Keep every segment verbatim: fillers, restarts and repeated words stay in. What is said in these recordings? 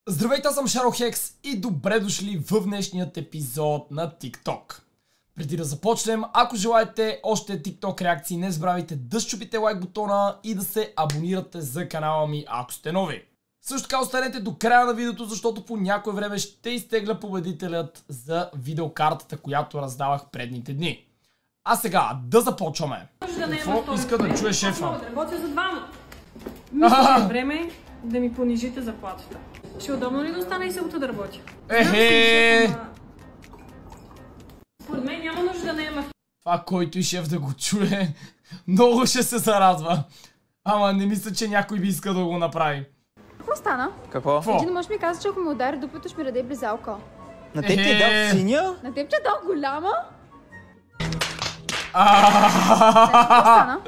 Здравейте, аз съм Шарохекс и добре дошли в днешният епизод на TikTok. Преди да започнем, ако желаете още TikTok реакции, не забравяйте да щупите лайк бутона и да се абонирате за канала ми, ако сте нови. Също така останете до края на видеото, защото по някое време ще изтегля победителят за видеокартата, която раздавах предните дни. А сега да започваме. Какво иска да чуе шефа? Аз да работя за двама. Мисля, е време да ми понижите заплатата. Ще удобно ли да остана и събота да работя? Ехе! Според мен няма нужда да наема. Това, който и шеф да го чуе, много ще се зарадва. Ама не мисля, че някой би искал да го направи. Какво стана? Какво? Един мъж ми каза, че ако ме удари дупето, ще ми даде близалка. На теб ти е дал синя? На теб, че е дал голяма? Какво стана?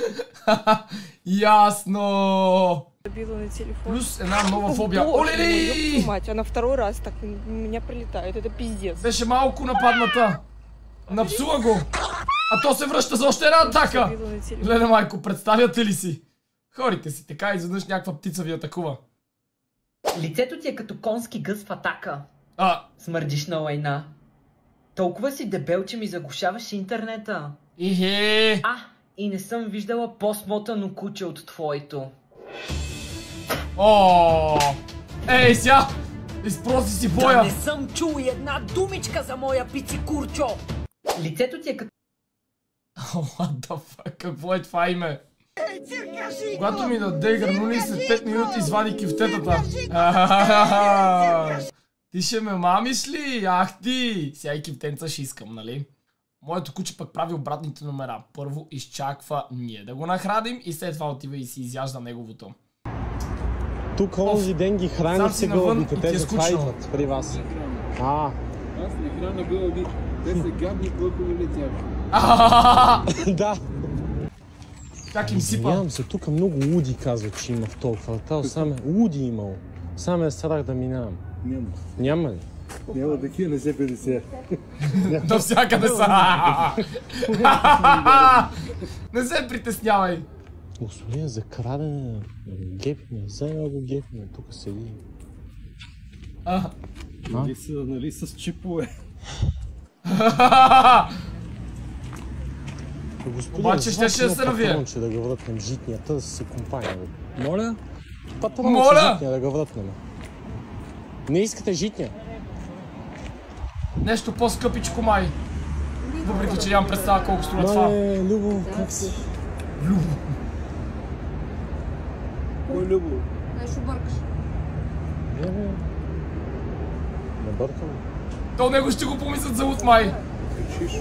Ясно! Забила на телефон. Плюс една нова фобия. Боже, Оле-ли! ёб мать, она второй раз так у меня прилетает, это пиздец. Беше малко нападната. Напсува го. А то се връща за още една атака. Леле майко, представяте ли си? Хорите си така, изведнъж някаква птица ви атакува. Лицето ти е като конски гъс в атака. А, Смърдиш на лайна. Толкова си дебел, че ми заглушаваш интернета. ихе. А, и не съм виждала по-смотано куче от твоето. О, ей сега, изпроси си боя. Да не съм чул и една думичка за моя пици курчо. Лицето ти е като... What the fuck, какво е това име? Когато ми даде гранули, след пет минути извади кифтетата. Ти ще ме мамиш ли? Ах ти! Сега и кифтенца ще искам, нали? Моето куче пък прави обратните номера. Първо изчаква ние да го нахраним и след това отива и си изяжда неговото. Тук онзи ден ги храните гълъбите, те затова идват при вас. А. Аз не храна гълъби, те са гадни клъкови летяги. Да. Как им сипа? Извинявам се, тук много луди казват, че има в този квартал. Саме луди имало. Саме е страх да минавам. Няма. Няма ли? Няма такива, не се петдесет. До всякъде са. Не се притеснявай. Господин, за крадене гепиме, вземе го гепиме, тук седи. А. Нали са, нали с чипове? Господин, Обаче ще ще се навие. Патронче да го вратнем житнията, да се компания. Моля? Патронче житния да го вратнем. Не искате житния? Нещо по-скъпичко май. Въпреки, че нямам представа колко струва това. Мале, Любо, как си? Любо. Кой Любо? Нещо бъркаш. Не, не. Не бъркам. То него ще го помислят за лут май. Решиш?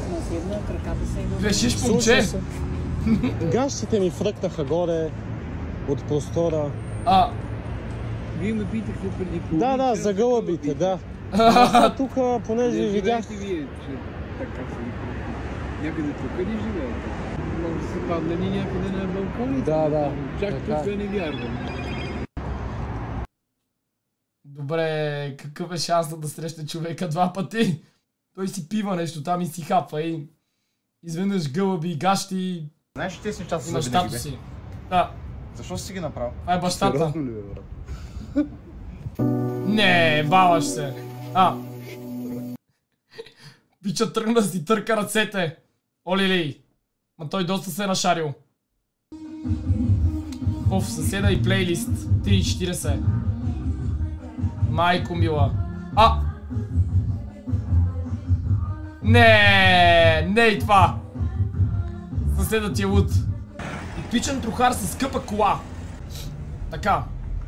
Решиш, момче? Гащите ми фръкнаха горе от простора. А. Вие ме питахте преди половин Да, да, за гълъбите, да. А тук, понеже ви видях... Не вие, че така се ви някъде тук ли живеете? Може да се падне ни някъде на балконите. Да, да. Чак тук не вярвам. Добре, какъв е шансът да срещне човека два пъти? Той си пива нещо там и си хапва и... Изведнъж гълъби и гащи... Знаеш, че те си част И за бащата винаги, бе? си. Да, Защо си ги направил? това е бащата. Сериозно ли, бе, брат? Не, баваш се. А. Пича тръгна да си търка ръцете. Оли-ли. Ма той доста се е нашарил. Оф, съседа и плейлист. три четиридесет. Майко мила. А! Не, не и това. Съседът ти е луд. Епичен трухар с скъпа кола. Така.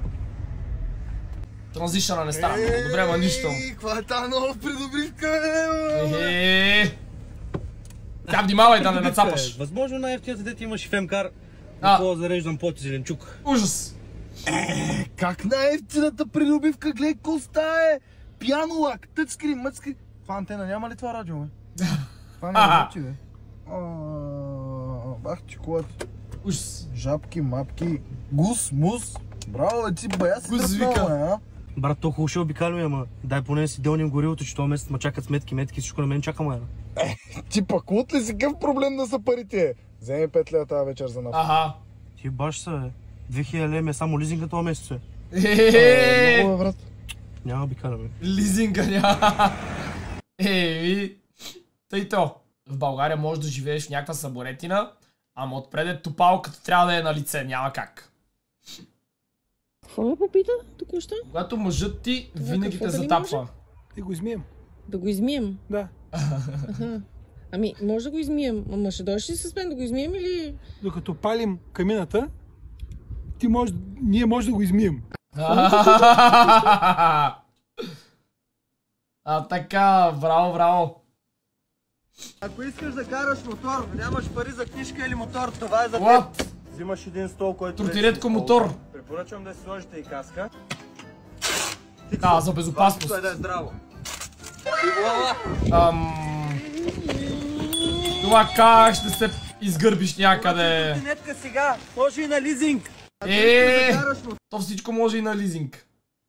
Транзишъна не става. Добре, ма нищо. Каква е тази нова придобивка, Ехе. Тя внимавай да не нацапаш. Възможно най-ефтината дете имаш и фемкар. А. Какво зареждам поти зеленчук. Ужас. Как най-ефтината придобивка, гледай коста е! Пиано лак, тъчскрин, мъчскрин. Това антена няма ли това радио, бе? Това не е вече, бе. Бах ти колата. Ужас. Жабки, мапки, гус, мус. Браво, бе, ти бая си Гус тръпнал, вика. бе, а? Брат, то хубаво ще обикалюме, ама дай поне да си дълним горивото, че този месец ма чакат сметки, метки, всичко на мен чака, ма. Ти пък от ли си къв проблем да са парите? Вземи пет лева тази вечер за нафта. Аха. Ти баш се, бе. две хиляди лева е само лизинга този месец, бе. Ехе. Много, бе, брат. Няма обикаляме. Лизинга няма. Еми, тъй то. В България можеш да живееш в някаква саборетина, ама отпред топалката трябва да е на лице, няма как. Какво ме попита току-що? Когато мъжът ти винаги те затапва. Да го измием. Да го измием? Да. Аха. Ами, може да го измием. Ама ще дойдеш ли с мен да го измием или... Докато палим камината, ти може, ние може да го измием. А така, браво, браво. Ако искаш да караш мотор, нямаш пари за книжка или мотор, това е за What? теб. Взимаш един стол, който Тротилетко мотор. Препоръчвам да си сложите и каска. Да, за безопасност. Това е да е здраво. И глава. Ам... Това как ще се изгърбиш някъде? Тротилетка сега, може и на лизинг. Е, то всичко може и на лизинг.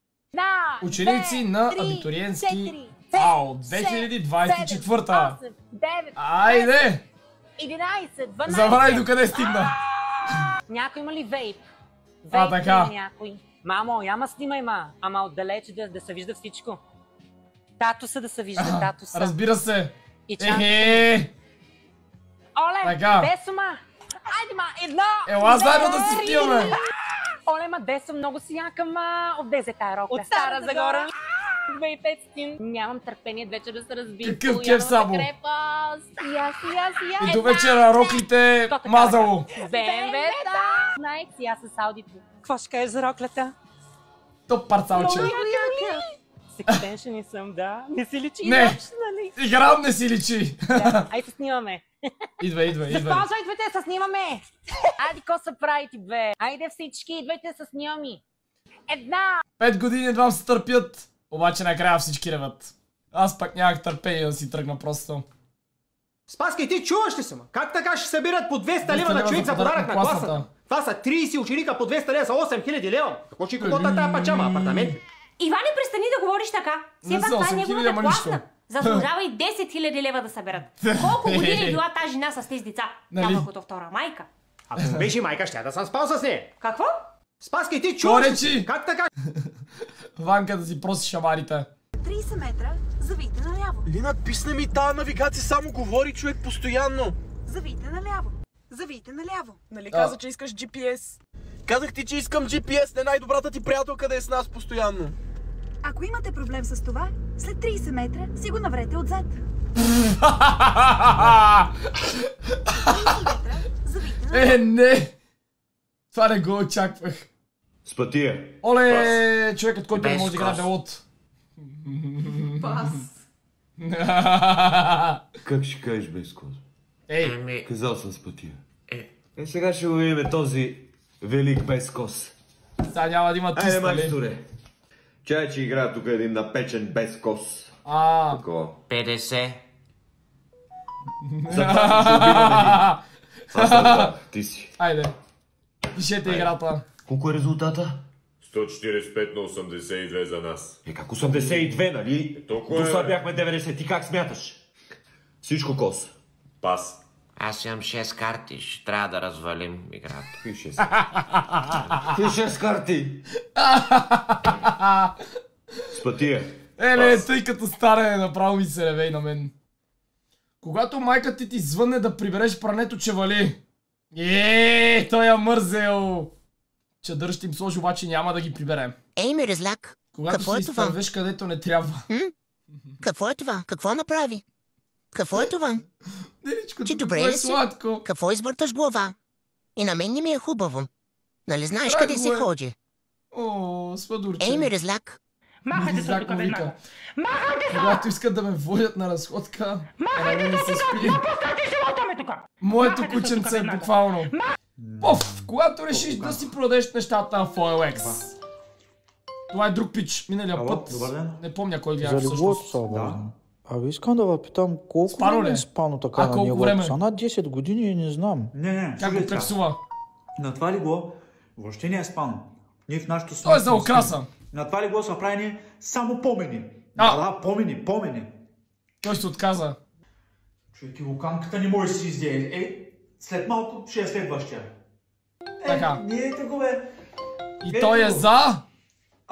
Ученици на абитуриентски АО две хиляди двадесет и четвърта. Айде! единайсет, дванайсет. Забравяй докъде стигна. Някой има ли вейп? А, Вейп така. ли някой? Мамо, яма снимай, ма. Ама отдалече да, да се вижда всичко. Татуса да се вижда, татуса. Разбира се. И чанката. Ехе. Оле, Така. десо, ма. Айде, ма, едно. Ела две, заедно да си три. снимаме. Оле, ма, десо, много си яка, ма. От дезе тая рокля. От Стара Загора. две хиляди и петстотин. Нямам търпение вече да се разбия. Какъв кеф, Сабо. И аз, и аз, и аз. И до вечера роклите мазало. Бембета. Знаех си аз с аудито. Какво ще кажеш за роклята? Топ парцалче. Секстеншени съм, да. Не си личи Не. изобщо, нали? Играм не си личи. Да, айде се снимаме. Идва, идва, идва. Запазва, идвайте се снимаме. Айде, ко се правите, бе. Айде всички, идвайте се снимами. Една. Пет години едва се търпят, обаче накрая всички реват. Аз пак нямах търпение да си тръгна просто. Спаски, ти чуваш ли се, ма? Как така ще събират по двеста лева на човек за подарък на класата? Това са трийсет ученика по двеста лева, са осем хиляди лева. Какво ще купат на тая пачама, апартамент? Иване, престани да говориш така. Все пак това е неговата класна. Заслужава и десет хиляди лева да съберат. Колко години е била тази жена с тези деца? Тя като втора майка. Ако беше майка, ще да съм спал с нея. Какво? Спаски, ти чуваш ли? Как така? Ванка да си проси шамарите. трийсет метра, завийте наляво. Лина, писна ми тая навигация, само говори човек постоянно. Завийте наляво. Завийте наляво. Нали каза, че искаш джи пи ес? Казах ти, че искам джи пи ес, не най-добрата ти приятелка да е с нас постоянно. Ако имате проблем с това, след трийсет метра си го наврете отзад. Е, не! Това не го очаквах. Спътия. Оле, човекът, който не може да играе белот. Пас. Как ще кажеш без кос? Ей! Казал съм Спътия. Е, сега ще го видим този велик без кос. Сега няма да има твист, нали? Айде, нали? майсторе. Чай, че игра тук един напечен без кос. А. Такова. петдесет. За това ще убиваме един. Това съм това. Ти си. Айде. Пишете играта. Колко е резултата? сто четиридесет и пет на осемдесет и две за нас. Е, как осемдесет и две, нали? Е, толкова е. До сега бяхме деветдесет. Ти как смяташ? Всичко кос. Пас. Аз имам шест карти, ще трябва да развалим играта. Какви шест? Какви шест карти? Спътия. Еле, тъй като стане, направо ми се ревей на мен. Когато майка ти ти звънне да прибереш прането, че вали. Еее, той е мързел. Чадър ще им сложи, обаче няма да ги приберем. Ей, мерзляк, Когато какво си е това? изпървеш където не трябва. М? Какво е това? Какво направи? Какво е това? Неличко, Ти добре е ли си? сладко. Какво избърташ глава? И на мен не ми е хубаво. Нали знаеш Драго къде се е. ходи? О, сладурче. Ей, мерзляк. Махайте се тук веднага. Махайте се! Когато искат да ме водят на разходка, а не да се спи. Моето кученце е буквално. Оф, когато решиш да си продадеш нещата на Foilex. Това е друг пич, миналия път. Не помня кой бях всъщност. Да. Абе, искам да ви питам, колко Спано време ли? е спано така А, на колко него? време? Са над десет години и не знам. Не, не, Как го плексува? На това легло въобще не е спано. Ние в нашото Той е за окраса. На това легло са правени само помени. А. Да, помени, помени. Той се отказа. Човек и луканката не може да си изде. Е, след малко ще е следващия. Е, Така. ние го бе. И той е за...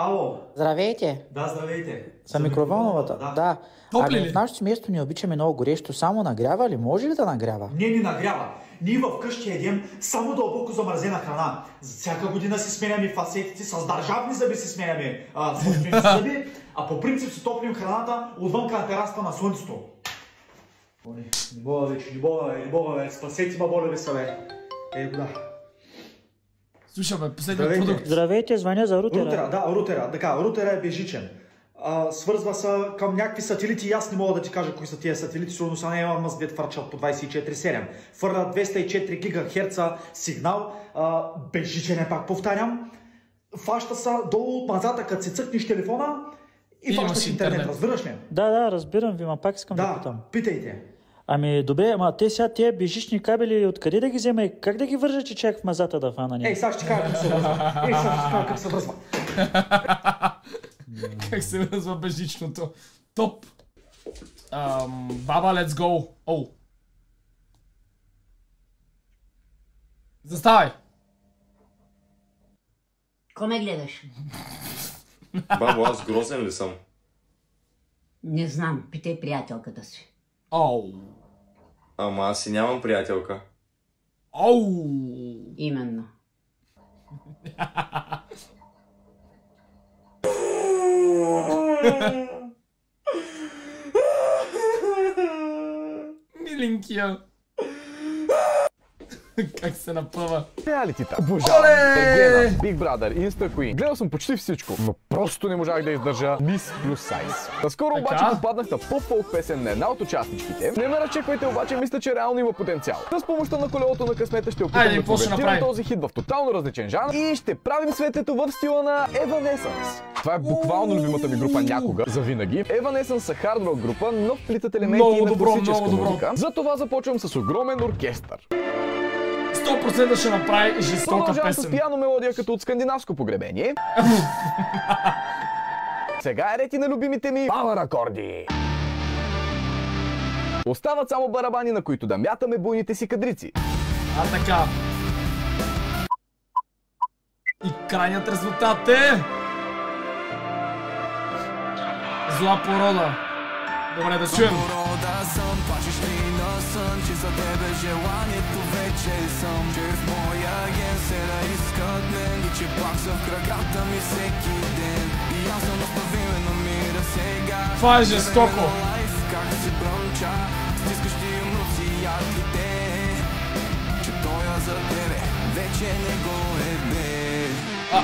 Ало. Здравейте. Да, здравейте. За микроволновата? Да. да. Ами в нашето семейство не обичаме много горещо. Само нагрява ли? Може ли да нагрява? Не ни нагрява. Ние вкъщи едем само дълбоко замразена храна. За всяка година си сменяме фасетите, с държавни зъби си сменяме собствените зъби, а по принцип си топлим храната отвънка на терасата на слънцето. О, не, не мога вече, не мога, не мога, бе. Спасете ма, моля ви се, бе. Ей, года. Слушаме, последният продукт. Здравейте, звъня за рутера. Рутера, да, рутера. Така, рутера е безжичен. А, свързва се към някакви сателити и аз не мога да ти кажа кои са тия сателити, сигурно са не имам мъз дет фърчат по двайсет и четири седем. Фърля двеста и четири гигахерца сигнал, а, безжичен е, пак повтарям. Фаща са долу от мазата, като си цъкнеш телефона и, и фащаш интернет. интернет, разбираш ли? Да, да, разбирам ви, ма пак искам да, да питам. Питайте. Ами добре, ама те сега тия безжични кабели откъде да ги взема и как да ги вържа, че чак в мазата да фана някакъв? Ей, сега ще кажа как се връзва. Ей, сега ще кажа как се връзва. Как се връзва безжичното. Топ. Um, баба, let's go. Оу. Заставай. Ко ме гледаш? Бабо, аз грозен ли съм? Не знам, питай приятелката си. Оу. Ама аз си нямам приятелка. Оу. Именно. Миленкия. Как се напъва. Реалитита. Обожавам. Ергена, Big Brother, Insta Queen. Гледал съм почти всичко, но просто не можах да издържа Мис плюс Сайз. Наскоро обаче попаднах на по-фолк песен на една от участничките. Не ме разчеквайте, обаче мисля, че реално има потенциал. С помощта на колелото на късмета ще опитам да конвертирам този хит в тотално различен жанр и ще правим светето в стила на Evanescence. Това е буквално любимата ми група някога, завинаги. Evanescence са хард рок група, но вплитат елементи на класическа музика. Затова започвам с огромен оркестър. сто процента ще направи жестока песен. Продължавам с пиано мелодия като от скандинавско погребение. Сега е рети на любимите ми пауър акорди. Остават само барабани, на които да мятаме буйните си кадрици. А така. И крайният резултат е... Зла порода. Добре, да чуем. Плачеш ли на сън, че за тебе желанието вече съм. Че в моя ген се да искат мен и че пак съм в краката ми всеки ден. И аз съм оставим намира сега. Това е жестоко. Как се бръмча, стискаш ти умруци ядлите. Че тоя за тебе вече не го е бе.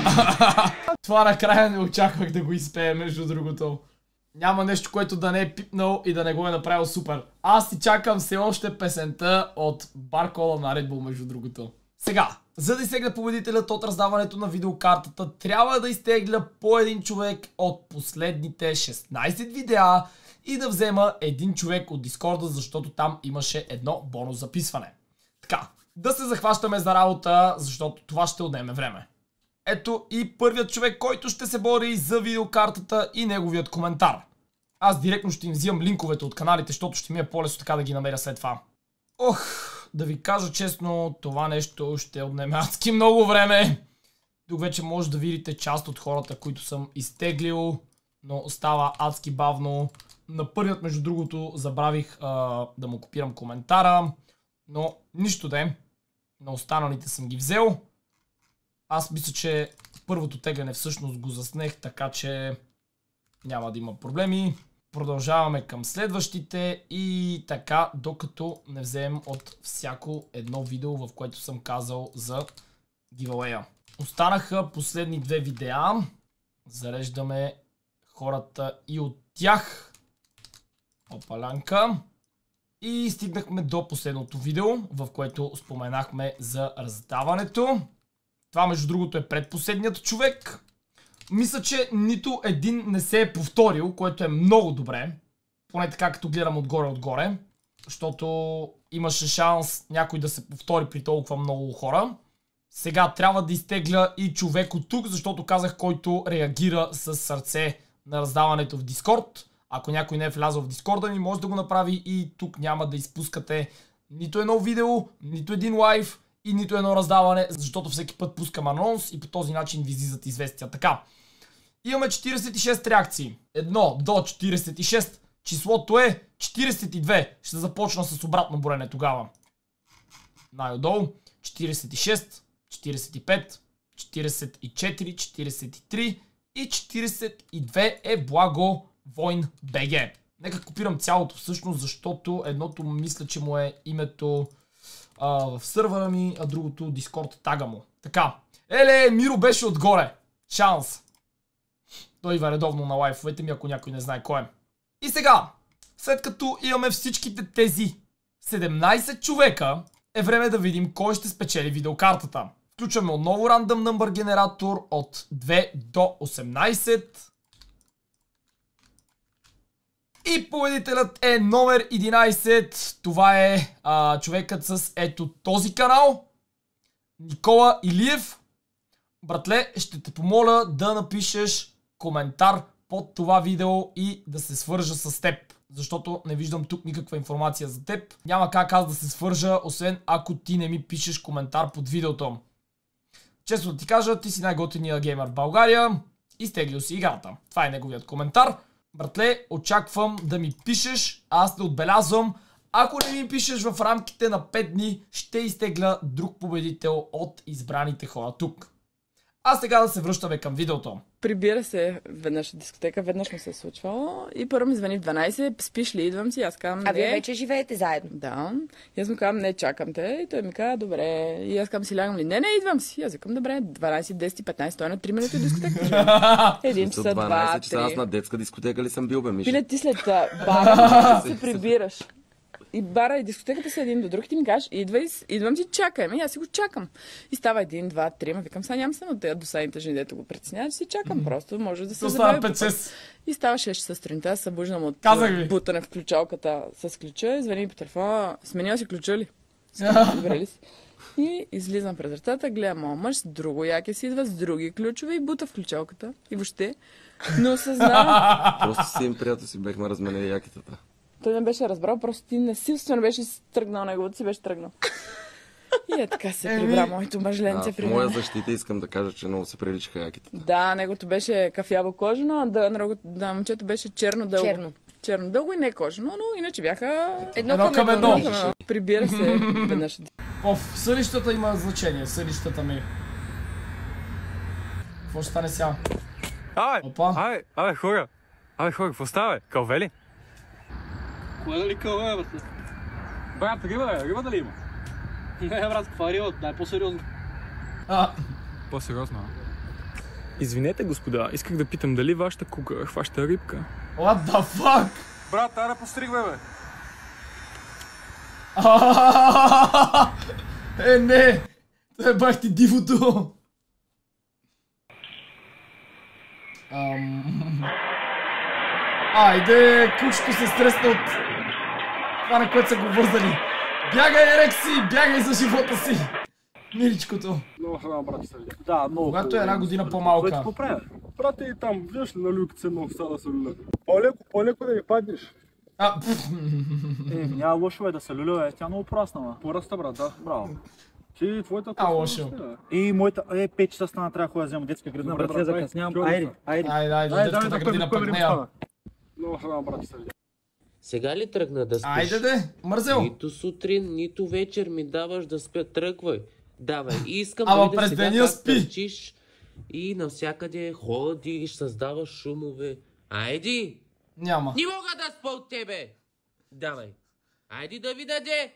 Това накрая не очаквах да го изпее, между другото. Няма нещо, което да не е пипнал и да не го е направил супер. Аз си чакам все още песента от баркола на Red Bull, между другото. Сега, за да изтегля победителят от раздаването на видеокартата, трябва да изтегля по един човек от последните шестнайсет видеа и да взема един човек от Дискорда, защото там имаше едно бонус записване. Така, да се захващаме за работа, защото това ще отнеме време. Ето и първият човек, който ще се бори за видеокартата и неговият коментар. Аз директно ще им взимам линковете от каналите, защото ще ми е по-лесно така да ги намеря след това. Ох, да ви кажа честно, това нещо ще отнеме адски много време. Тук вече може да видите част от хората, които съм изтеглил, но става адски бавно. На първият, между другото, забравих а, да му копирам коментара, но нищо да е. На останалите съм ги взел. Аз мисля, че първото тегляне всъщност го заснех, така че няма да има проблеми. Продължаваме към следващите и така, докато не вземем от всяко едно видео, в което съм казал за giveaway-а. Останаха последни две видеа. Зареждаме хората и от тях. Опалянка. И стигнахме до последното видео, в което споменахме за раздаването. Това, между другото, е предпоследният човек. Мисля, че нито един не се е повторил, което е много добре. Поне така, като гледам отгоре-отгоре. Защото имаше шанс някой да се повтори при толкова много хора. Сега трябва да изтегля и човек от тук, защото казах, който реагира с сърце на раздаването в Дискорд. Ако някой не е влязъл в Дискорда ми, може да го направи и тук няма да изпускате нито едно видео, нито един лайв и нито едно раздаване, защото всеки път пускам анонс и по този начин ви излизат известия. Така, Имаме четиридесет и шест реакции. едно до четиридесет и шест. Числото е четиридесет и две. Ще започна с обратно броене тогава. Най-отдолу. четиридесет и шест, четиридесет и пет, четиридесет и четири, четиридесет и три и четиридесет и две е Благо Войн БГ. Нека копирам цялото всъщност, защото едното мисля, че му е името а, в сървъра ми, а другото Discord тага му. Така. Еле, Миро беше отгоре. Шанс. Той идва редовно на лайфовете ми, ако някой не знае кой е. И сега, след като имаме всичките тези седемнайсет човека, е време да видим кой ще спечели видеокартата. Включваме отново Random Number генератор от две до осемнайсет. И победителят е номер единайсет. Това е а, човекът с ето този канал. Никола Илиев. Братле, ще те помоля да напишеш коментар под това видео и да се свържа с теб. Защото не виждам тук никаква информация за теб. Няма как аз да се свържа, освен ако ти не ми пишеш коментар под видеото. Често да ти кажа, ти си най-готиният геймер в България. Изтеглил си играта. Това е неговият коментар. Братле, очаквам да ми пишеш, аз те отбелязвам. Ако не ми пишеш в рамките на пет дни, ще изтегля друг победител от избраните хора тук. А сега да се връщаме към видеото. Прибира се веднъж в дискотека, веднъж му се е случвало и първо ми звъни в дванайсет, спиш ли, идвам си, аз казвам не. А вие вече живеете заедно? Да. И аз му казвам не, чакам те и той ми казва добре. И аз казвам си лягам ли? Не, не, идвам си. Аз викам добре, дванайсет, десет и петнайсет, той е на три минути в дискотека. Един часа, два, три. Аз на детска дискотека ли съм бил, бе, Миша? Пиле, ти след бара се прибираш. И бара и дискотеката са един до друг, ти ми кажеш, идва и, идвам си, чакай, ами аз си го чакам. И става един, два, три, ма викам, сега нямам се на тези досадните жени, дето го притесняват, си чакам, просто може да се забавя. И става шест часа сутринта, събуждам от бутане в ключалката с ключа, извини по телефона, сменила си ключа ли? Добре ли си? И излизам пред вратата, гледам моят мъж с друго яке си идва, с други ключове и бута в ключалката. И въобще, но съзнавам. Просто си им приятел си бехме разменили якетата. Той не беше разбрал, просто ти насилствено беше тръгнал неговото си, беше тръгнал. И е така се прибра моето мъжленце при мен. В моя защита искам да кажа, че много се приличаха яките. Да, негото беше кафяво кожено, а да, да, момчето беше черно дълго. Черно. Черно дълго и не кожено, но иначе бяха едно, едно към едно. едно. Прибира се веднъж. В съдищата има значение, съдищата ми. Какво ще стане сега? Абе, абе, абе, хора. Абе, хора, какво става, бе? Кълве ли? Кое да ли кълве, бе? Брат, риба, бе, риба дали има? Не, брат, каква риба? Дай по-сериозно. А, по-сериозно, а? Извинете, господа, исках да питам дали вашата кука хваща рибка. What the fuck? Брат, ай да постригвай, бе. Е, не! Това е бах ти дивото! Ам... Айде, кучето се стресна от това, на което са го вързали. Бягай, Ерекси! Бягай за живота си! Миличкото. Много храна, брат, се видя. Да, много. Когато е една година по-малка. Вече поправя. Брат, и там, виждаш ли на люката се много сега да се люля? По-леко, по-леко да ми паднеш. А, е, няма лошо е да се люля, е, тя много пораснала. Поръста, брат, да. Браво. Ти, твоята... А, лошо. И моята, е, пет часа стана, трябва да ходя да взема детска градина, брат, се закъснявам. Айде, айде. Айде, айде, детската градина пък нея. Много храна, брат, се видя. Сега ли тръгна да спиш? Айде де, мързел. Нито сутрин, нито вечер ми даваш да спя. Тръгвай. Давай. И искам Ама да през сега деня как спи. търчиш и навсякъде ходиш, създаваш шумове. Айди! Няма. Не мога да спа от тебе! Давай. Айди да ви даде!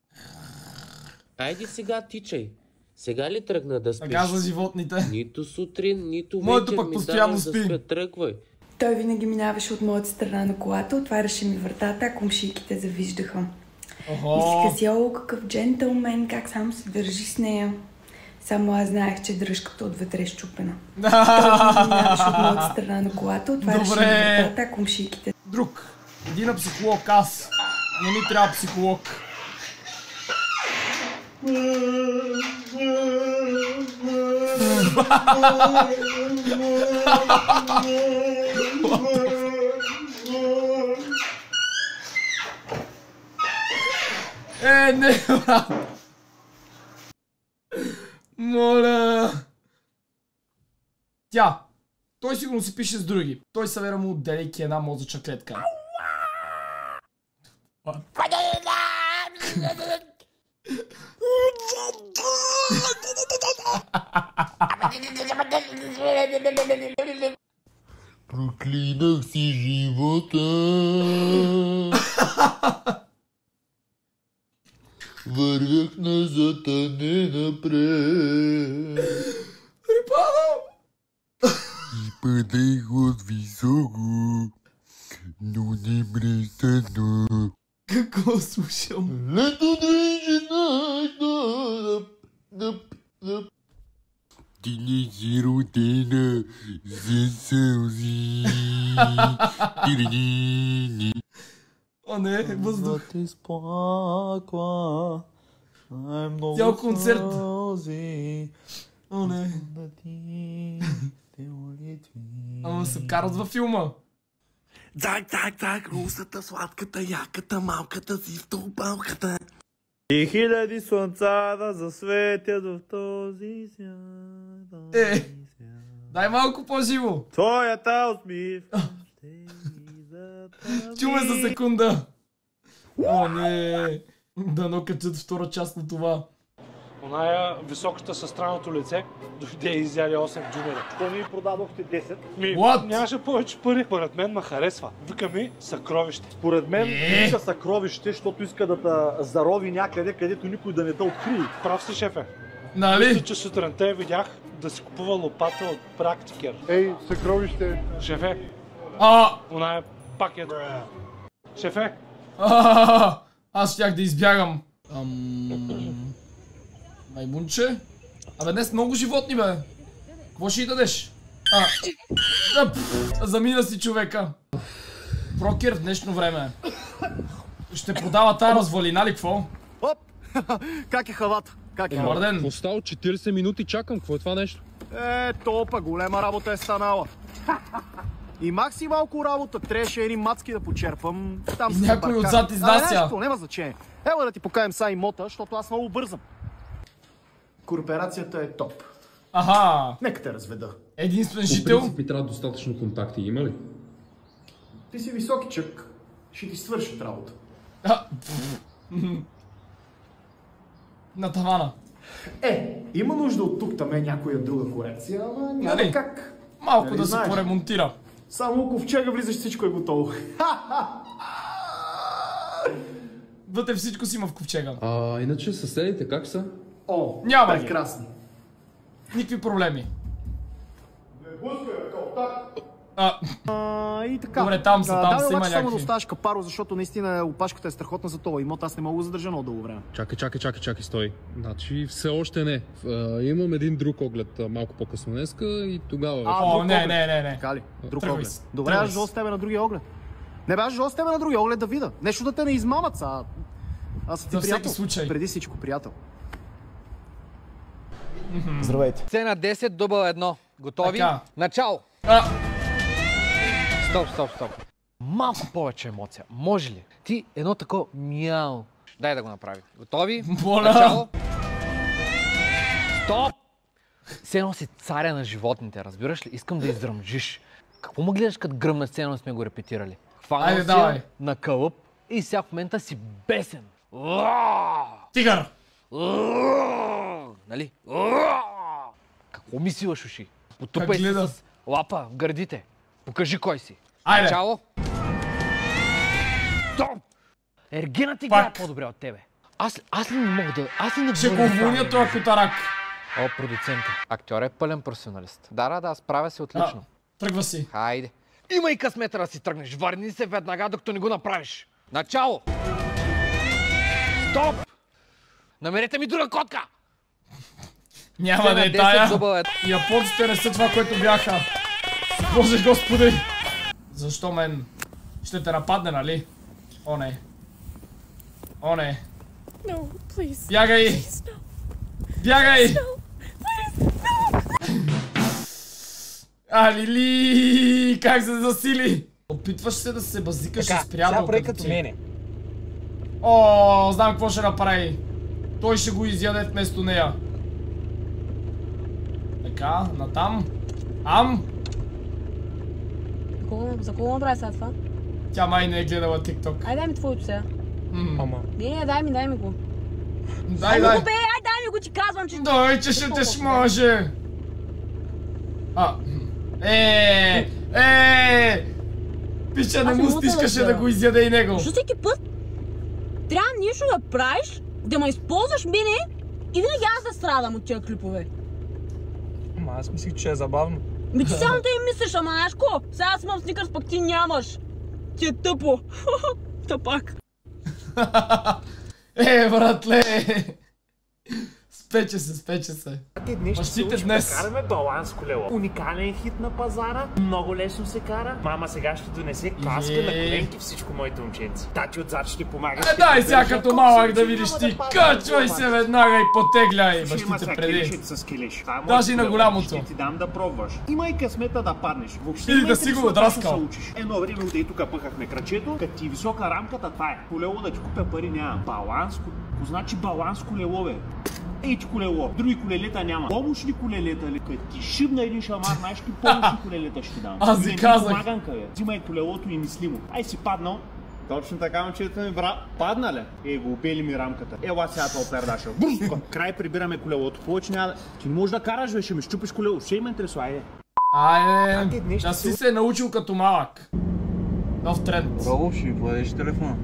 Айди сега тичай. Сега ли тръгна да спиш? Сега за животните. Нито сутрин, нито Моето вечер пък ми постоянно даваш спи. да спя. Тръгвай. Той винаги минаваше от моята страна на колата, отваряше ми вратата, а комшийките завиждаха. Охо. И си казя, о, какъв джентълмен, как само се държи с нея. Само аз знаех, че дръжката отвътре е щупена. Той минаваше от моята страна на колата, отваряше ми вратата, а комшийките. Друг. Иди на психолог, аз. Не ми трябва психолог. Е, не, брат. Моля. Тя. Той сигурно си пише с други. Той събира му отделяйки една мозъчна клетка. Проклинах си живота. Вървях назад, а не напред. Припадам! И падех от високо, но не престана. Какво слушам? Лето движена, ти не си родена за сълзи. О, не, въздух. Да ти сплаква. Цял концерт. О, не. Ама се карат във филма. Цак, цак, цак, русата, сладката, яката, малката си в топалката. И хиляди слънца да засветят в този свят. Е, дай малко по-живо. Твоята усмивка. Чуме за секунда. О, не. Дано качат втора част на това. Оная високата със странното лице дойде и изяде осем джунера. Що ни продадохте десет? Ми, нямаше повече пари. Според мен ме харесва. Вика ми съкровище. Според мен Е. иска съкровище, защото иска да те зарови някъде, където никой да не те открие. Прав си, шефе. Нали? Мисля, че сутринта я видях да си купува лопата от практикер. Ей, съкровище. Шефе. А! Оная пак е... Шефе. А, аз щях да избягам. Ам... Маймунче? Абе, днес много животни, бе. Какво ще й дадеш? А, а пф, замина си човека. Брокер в днешно време. Ще продава тая развалина ли, какво? Оп! Как е хавата? Как е? Добър ден. Остава четирийсет минути, чакам. Какво е това нещо? Е, топа, голема работа е станала. Имах си малко работа, трябваше едни мацки да почерпам. Там и някой отзад изнася. А, нещо, няма значение. Ела да ти покажем са имота, защото аз много бързам. Корпорацията е топ. Аха. Нека те разведа. Единствен жител. По принцип трябва достатъчно контакти, има ли? Ти си високичък, ще ти свършат работа. А, на тавана. Е, има нужда от тук там е някоя друга корекция, ама няма Нали? как. Малко Нали да се знаеш? поремонтира. Само ако в чега влизаш, всичко е готово. Вътре всичко си има в ковчега. А, иначе съседите как са? О, няма прекрасни. Никакви проблеми. А, а, и така. Добре, там са, там да, са, има обаче само да някакви. оставаш капаро, защото наистина опашката е страхотна за това имот. Аз не мога да задържа много дълго време. Чакай, чакай, чакай, чакай, стой. Значи все още не. А, имам един друг оглед а, малко по-късно днеска и тогава... А, О, друг не, оглед. не, не, не. Така ли? Друг Тръгвай оглед. си, Добре, тръгвай аз си. жо с тебе на другия оглед. Не бе, аз жо с тебе на другия оглед да видя. Нещо да те не измамат са. Аз съм ти За всеки приятел. случай. Преди всичко приятел. Здравейте. Сцена десет, дубъл едно. Готови? Така. Начало! А. Стоп, стоп, стоп. Малко повече емоция. Може ли? Ти едно такова мяу. Дай да го направи. Готови? Моля. Начало! Стоп! Все едно си царя на животните, разбираш ли? Искам да издръмжиш. Какво ме гледаш като гръмна сцена, не сме го репетирали? Хванал Айде, си давай. я на кълъп и сега в момента си бесен. Тигър! Нали? Какво ми силаш, уши? Потупай Как се гледа? с лапа в гърдите. Покажи кой си. Айде! Начало. Стоп! Ергена ти Пак. играе по-добре от тебе. Аз, аз ли не мога да... Аз ли не Ще мога го да уволня правя? този котарак. О, продуцента. Актьор е пълен професионалист. Да, да, да, справя се отлично. А, тръгва си. Хайде. Има и късмета да си тръгнеш. Върни се веднага, докато не го направиш. Начало! Стоп! Намерете ми друга котка! Няма Сцена да е десет, тая. дубъл е. Японците не са това, което бяха. Боже господи! Защо мен? Ще те нападне, нали? О, не. О, не. No, please. Бягай! Please, no. Бягай! No, please, no. А, Лили! Как се засили? Опитваш се да се базикаш с приятел като ти. мене. О, знам какво ще направи. Той ще го изяде вместо нея. Така, натам. Ам. За какво направи сега това? Тя май не е гледала TikTok. Ай, дай ми твоето сега. Ама. Не, дай ми, дай ми го. Дай, дай. Ай, дай ми го, ти казвам, че... Дай, че ще те смаже. А, е, е, пича не му стискаше да го изяде и него. Защо всеки път трябва нещо да правиш, да ме използваш мене и винаги аз да страдам от тия клипове? Ама аз мислих, че е забавно. Ми ти само те и мислиш, ама знаеш ко? Сега аз имам сникърс, пък ти нямаш. Ти е тъпо. Тъпак. Е, братле! Спече се, спече се. Те днес ще се учим да караме баланс колело. Уникален хит на пазара, много лесно се кара. Мама сега ще донесе каска на коленки всичко, моите момченци. Тати отзад ще помага. Е, дай сега като малък да видиш ти. Качвай се веднага и потегляй бащите преди. Даже и на голямото. Ще ти дам да пробваш. Имай късмета да паднеш. Въобще или да си го отраскал. Едно време отдей тук пъхахме крачето, като ти висока рамката, това е. Колело да ти купя пари няма. Баланс, какво значи баланс колело, бе? Ей ти колело, други колелета няма. Помощни колелета ли? Като ти шибна един шамар, знаеш ли помощни колелета ще ти дам. Аз ви казах. Помаганка, бе. Взимай колелото и мислимо. Ай си паднал. Точно така, момчето ми, брат. Падна ли? Ей, го опели ми рамката. Ела сега това опердаша. Край прибираме колелото. Повече няма да... Ти не можеш да караш, бе, ще ми щупиш колело. Ще ме интересува, айде. Айде, да си се е научил като малък. Нов тренд. Браво, ще ми подадеш телефона.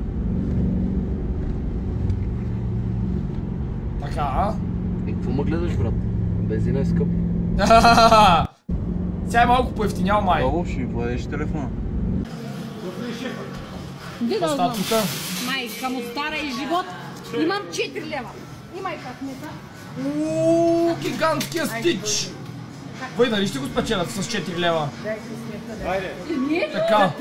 Така. И какво ме гледаш, брат? Бензина е скъп. Сега е малко поевтинял, май. Браво, ще ми подадеш телефона. Какво става тука? Майка му стара и живот. Имам четири лева. Имай късмета. Ууу, гигантския стич. Вой, дали ще го спечелят с четири лева? Така.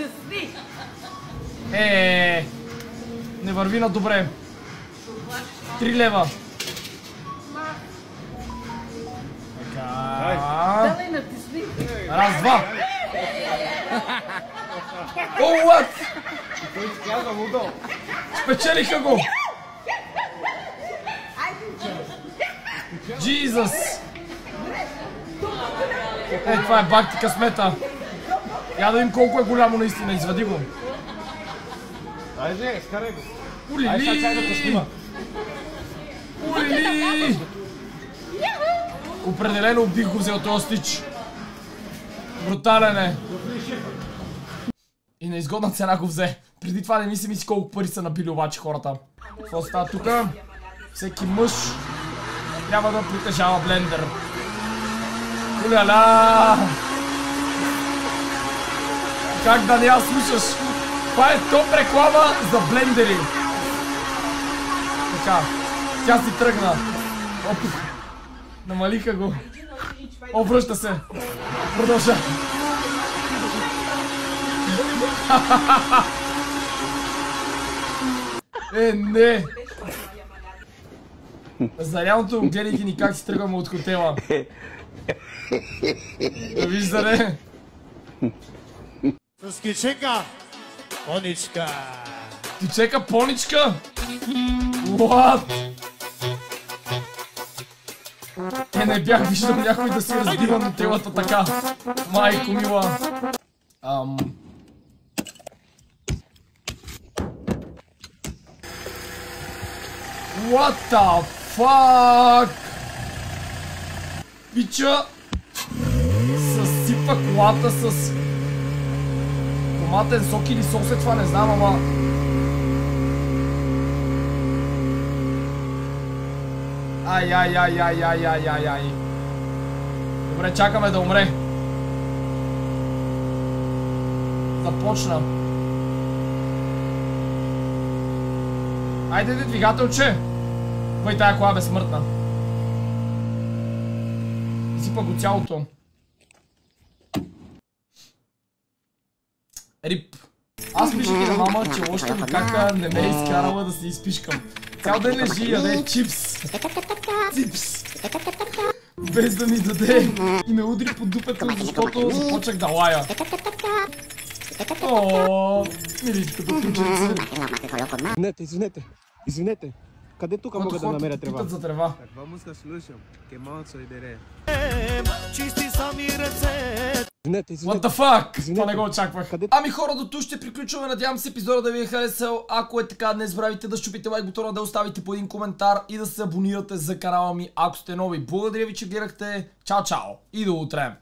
Е, не върви на добре. три лева. Така. Раз, два. О, what? Спечелиха го. Jesus. Е, това е бак ти късмета. Я да видим колко е голямо наистина, извади го. Айде, скарай го. Улили! Улили! Определено бих го взел този стич. Брутален е. И на изгодна цена го взе. Преди това не ми се мисли колко пари са набили обаче хората. Какво става тука? Всеки мъж трябва да притежава блендер. Уляля! Как да не я слушаш? Това е топ реклама за блендери. Така, тя си тръгна. Оп, намалиха го. О, връща се. Продължа. Е, не. За реалното, гледайки ни как си тръгваме от хотела. Виждане. С кичека. Поничка. Кичека, поничка? What? Е, не бях виждал някой да си разбива на телата така. Майко мила. Ам... What the fuck? Пича съсипа колата с томатен сок или сос, е това не знам, ама... Ай, ай, ай, ай, ай, ай, ай, ай. Добре, чакаме да умре. Започна. Айде, двигателче. Въй, тая кола е безсмъртна. Изсипа го цялото. Рип. Аз пишех и на мама, че още никака не ме е изкарала да се изпишкам. Цял ден лежи и яде чипс. Ципс. Без да ми даде. И ме удри по дупето, защото започнах да лая. Ооо, миличкото ключенце. Извинете, извинете, извинете. Къде тук мога да намеря трева? Питат за трева. Каква музика слушам? Ке малко идере. Чисти сами ръце. What the fuck? Това не го очаквах. Ами хора, до тук ще приключваме. Надявам се епизода да ви е харесал. Ако е така, не забравяйте да щупите лайк бутона, да оставите по един коментар и да се абонирате за канала ми, ако сте нови. Благодаря ви, че гледахте. Чао, чао и до утре!